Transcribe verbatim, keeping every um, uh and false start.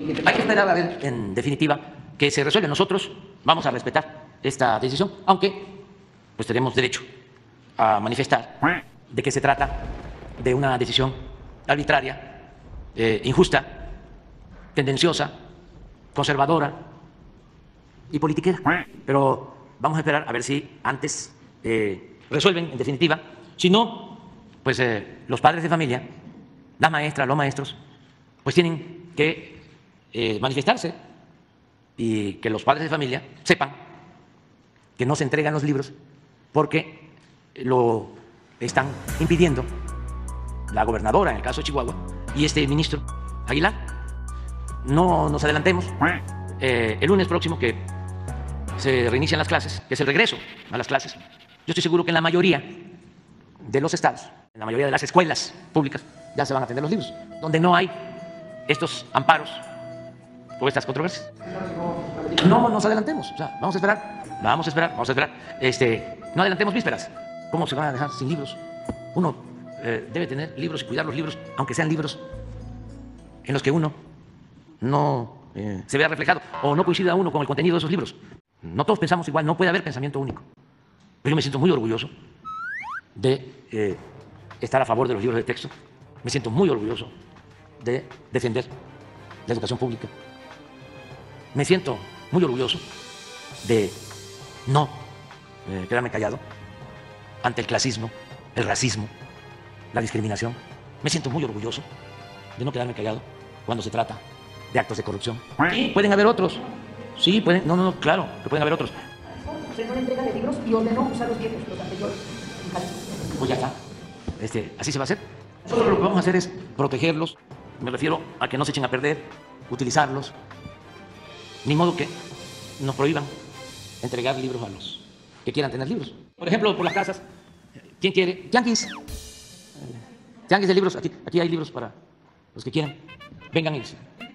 Hay que esperar a ver, en definitiva, que se resuelve. Nosotros vamos a respetar esta decisión, aunque pues tenemos derecho a manifestar de que se trata de una decisión arbitraria, eh, injusta, tendenciosa, conservadora y politiquera. Pero vamos a esperar a ver si antes eh, resuelven, en definitiva. Si no, pues eh, los padres de familia, las maestras, los maestros, pues tienen que eh, manifestarse y que los padres de familia sepan que no se entregan los libros porque lo están impidiendo la gobernadora, en el caso de Chihuahua, y este ministro Aguilar. No nos adelantemos. Eh, el lunes próximo, que se reinician las clases, que es el regreso a las clases, yo estoy seguro que en la mayoría de los estados, en la mayoría de las escuelas públicas, ya se van a atender los libros, donde no hay estos amparos o estas controversias. No nos adelantemos, o sea, vamos a esperar, vamos a esperar, vamos a esperar. Este, no adelantemos vísperas. ¿Cómo se van a dejar sin libros? Uno eh, debe tener libros y cuidar los libros, aunque sean libros en los que uno no eh, se vea reflejado o no coincida uno con el contenido de esos libros. No todos pensamos igual, no puede haber pensamiento único. Pero yo me siento muy orgulloso de eh, estar a favor de los libros de texto. Me siento muy orgulloso de defender la educación pública. Me siento muy orgulloso de no eh, quedarme callado ante el clasismo, el racismo, la discriminación. Me siento muy orgulloso de no quedarme callado cuando se trata de actos de corrupción. Sí, pueden haber otros. Sí, pueden. No, no, no, claro, que pueden haber otros. Frenó la entrega de libros y ordenó usar los viejos, los anteriores. Pues ya está. Este, así se va a hacer. Nosotros lo que vamos a hacer es protegerlos. Me refiero a que no se echen a perder, utilizarlos. Ni modo que nos prohíban entregar libros a los que quieran tener libros. Por ejemplo, por las casas. ¿Quién quiere? Tianguis. Tianguis de libros. Aquí, aquí hay libros para los que quieran. Vengan y